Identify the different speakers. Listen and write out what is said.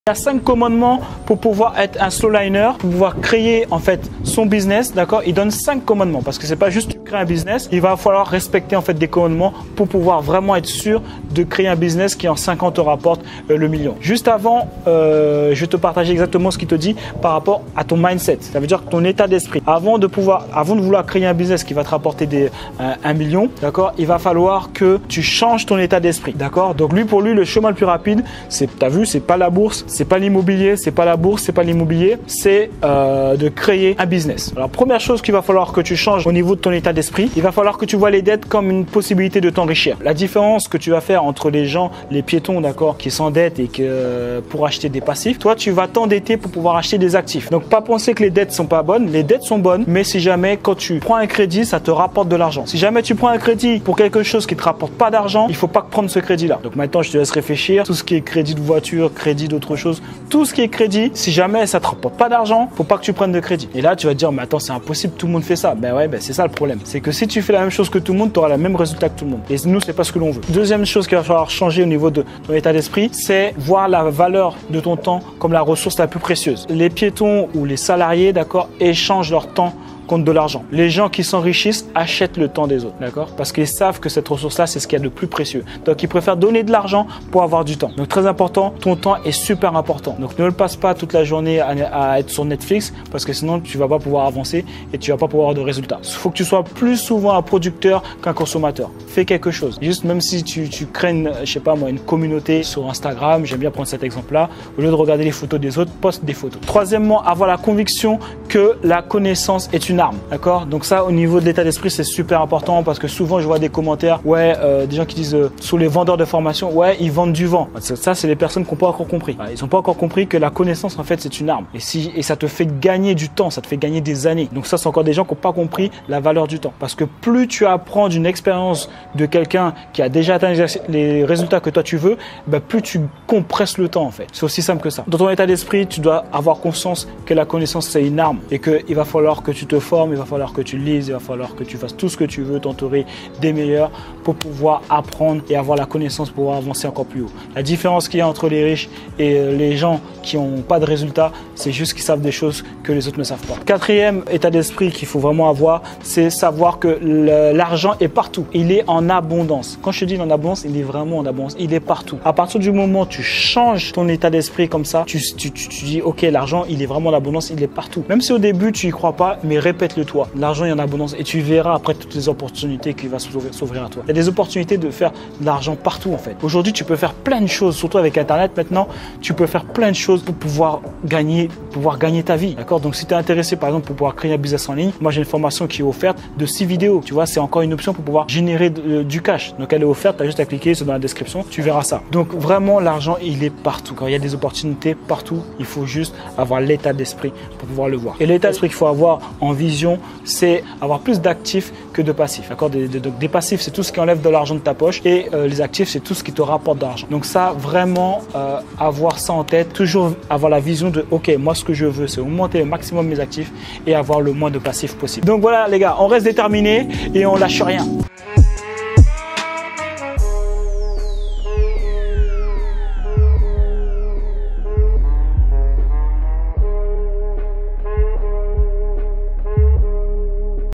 Speaker 1: Il y a 5 commandements pour pouvoir être un slow liner, pour pouvoir créer en fait son business, d'accord? Il donne 5 commandements parce que c'est pas juste tu crées un business, il va falloir respecter en fait des commandements pour pouvoir vraiment être sûr de créer un business qui en 5 ans te rapporte le million. Juste avant, je vais te partager exactement ce qu'il te dit par rapport à ton mindset. Ça veut dire que ton état d'esprit. Avant de vouloir créer un business qui va te rapporter un million, d'accord? Il va falloir que tu changes ton état d'esprit, d'accord? Donc pour lui, le chemin le plus rapide, t'as vu, c'est pas la bourse. C'est pas l'immobilier, c'est pas la bourse, c'est pas l'immobilier, c'est de créer un business. Alors première chose qu'il va falloir que tu changes au niveau de ton état d'esprit, il va falloir que tu vois les dettes comme une possibilité de t'enrichir. La différence que tu vas faire entre les gens, les piétons, d'accord, qui s'endettent et pour acheter des passifs, toi tu vas t'endetter pour pouvoir acheter des actifs. Donc pas penser que les dettes sont pas bonnes, les dettes sont bonnes, mais si jamais quand tu prends un crédit, ça te rapporte de l'argent. Si jamais tu prends un crédit pour quelque chose qui te rapporte pas d'argent, il faut pas prendre ce crédit-là. Donc maintenant je te laisse réfléchir, tout ce qui est crédit de voiture, crédit d'autre chose, tout ce qui est crédit, si jamais ça te rapporte pas d'argent, faut pas que tu prennes de crédit. Et là, tu vas te dire, mais attends, c'est impossible, tout le monde fait ça. Ben ouais, c'est ça le problème. C'est que si tu fais la même chose que tout le monde, tu auras le même résultat que tout le monde. Et nous, c'est pas ce que l'on veut. Deuxième chose qu'il va falloir changer au niveau de ton état d'esprit, c'est voir la valeur de ton temps comme la ressource la plus précieuse. Les piétons ou les salariés, d'accord, échangent leur temps contre de l'argent. Les gens qui s'enrichissent achètent le temps des autres, d'accord? Parce qu'ils savent que cette ressource-là, c'est ce qu'il y a de plus précieux. Donc, ils préfèrent donner de l'argent pour avoir du temps. Donc, très important, ton temps est super important. Donc, ne le passe pas toute la journée à être sur Netflix parce que sinon, tu vas pas pouvoir avancer et tu vas pas pouvoir avoir de résultats. Il faut que tu sois plus souvent un producteur qu'un consommateur. Fais quelque chose. Juste, même si tu crées je sais pas moi, une communauté sur Instagram, j'aime bien prendre cet exemple-là, au lieu de regarder les photos des autres, poste des photos. Troisièmement, avoir la conviction que la connaissance est une arme, d'accord? Donc ça, au niveau de l'état d'esprit, c'est super important parce que souvent je vois des commentaires, des gens qui disent sur les vendeurs de formation, ils vendent du vent. Ça, c'est les personnes qui n'ont pas encore compris. Ils n'ont pas encore compris que la connaissance, en fait, c'est une arme. Et ça te fait gagner du temps, ça te fait gagner des années. Donc ça, c'est encore des gens qui n'ont pas compris la valeur du temps. Parce que plus tu apprends d'une expérience de quelqu'un qui a déjà atteint les résultats que toi tu veux, plus tu compresses le temps, en fait. C'est aussi simple que ça. Dans ton état d'esprit, tu dois avoir conscience que la connaissance, c'est une arme et qu'il va falloir que tu te formes, il va falloir que tu lises, il va falloir que tu fasses tout ce que tu veux, t'entourer des meilleurs pour pouvoir apprendre et avoir la connaissance pour pouvoir avancer encore plus haut. La différence qu'il y a entre les riches et les gens qui n'ont pas de résultats, c'est juste qu'ils savent des choses que les autres ne savent pas. Quatrième état d'esprit qu'il faut vraiment avoir, c'est savoir que l'argent est partout. Il est en abondance. Quand je te dis en abondance, il est vraiment en abondance. Il est partout. À partir du moment où tu changes ton état d'esprit comme ça, tu dis, ok, l'argent, il est vraiment en abondance, il est partout. Même si au début, tu y crois pas, mais répète-le toi. L'argent, il y en a abondance et tu verras après toutes les opportunités qui vont s'ouvrir à toi. Il y a des opportunités de faire de l'argent partout en fait. Aujourd'hui, tu peux faire plein de choses, surtout avec Internet maintenant, tu peux faire plein de choses pour pouvoir gagner ta vie. D'accord? Donc, si tu es intéressé par exemple pour pouvoir créer un business en ligne, moi j'ai une formation qui est offerte de 6 vidéos. Tu vois, c'est encore une option pour pouvoir générer du cash. Donc, elle est offerte, tu as juste à cliquer, c'est dans la description, tu verras ça. Donc, vraiment, l'argent, il est partout. Quand il y a des opportunités partout, il faut juste avoir l'état d'esprit pour pouvoir le voir. Et l'état d'esprit qu'il faut avoir en vision, c'est avoir plus d'actifs que de passifs. D'accord? Des passifs, c'est tout ce qui enlève de l'argent de ta poche et les actifs, c'est tout ce qui te rapporte de l'argent. Donc ça, vraiment, avoir ça en tête, toujours avoir la vision de, ok, moi ce que je veux, c'est augmenter au maximum mes actifs et avoir le moins de passifs possible. Donc voilà les gars, on reste déterminés et on lâche rien.